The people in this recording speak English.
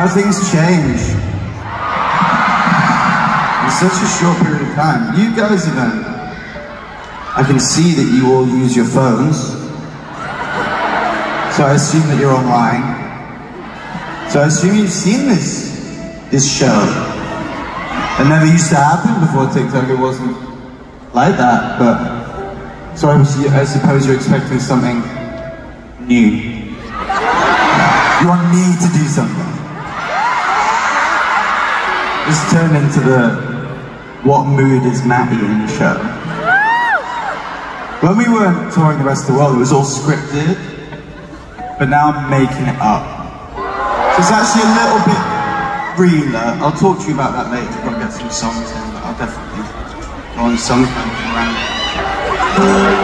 How things change in such a short period of time. You guys even, I can see that you all use your phones, so I assume that you're online. So I assume you've seen this show. It never used to happen before TikTok. It wasn't like that, but so I suppose you're expecting something new. You want me to do something? Just turn into the what mood is Matty in the show. When we weren't touring the rest of the world, it was all scripted, but now I'm making it up. So it's actually a little bit realer. I'll talk to you about that later. I've got to get some songs in, but I'll definitely go on some camping around.